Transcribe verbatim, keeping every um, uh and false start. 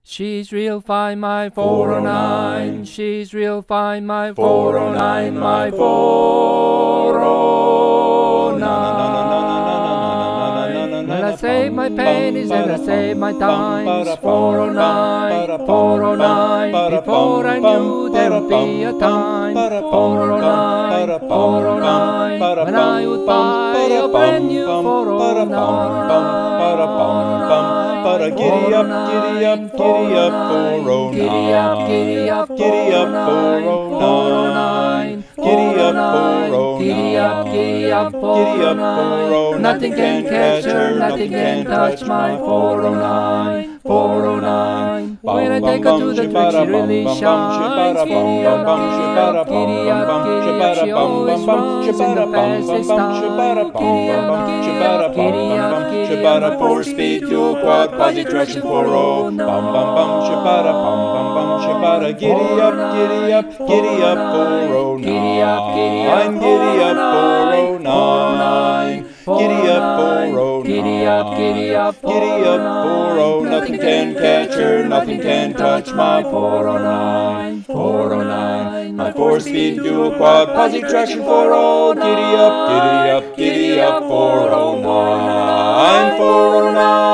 She's real fine, my four oh nine. She's real fine, my four oh nine, my four oh nine. Well, I save my pennies and I save my dimes. four oh nine, four oh nine. Before I knew there would be a time. four oh nine, four oh nine. When I would buy a brand new four oh nine. Giddy up, giddy up, giddy up, four oh nine. Giddy up, giddy up, Giddy up, four oh nine. Giddy up, four oh nine. Giddy up, giddy up, four oh nine. Nothing can catch her, nothing can touch my four oh nine. four oh nine. When I take her to the track, she really shines. Giddy up, giddy up, giddy up, giddy up. She always runs in the fastest time. Giddy up, giddy up, giddy up, giddy up. Four-speed dual quad quasi-traction four oh. Bum bum bum, shabada bum bum bum, shabada. Giddy up, giddy up, giddy up, four oh nine. Giddy up, giddy up, Giddy up, four oh nine. Giddy up, four oh nine. Giddy up, giddy up, Giddy up, four oh. Nothing can catch her, nothing can touch my four oh nine. four oh nine. My four-speed dual quad quasi-traction four oh. Giddy up, giddy up, giddy up, four oh nine. four oh nine.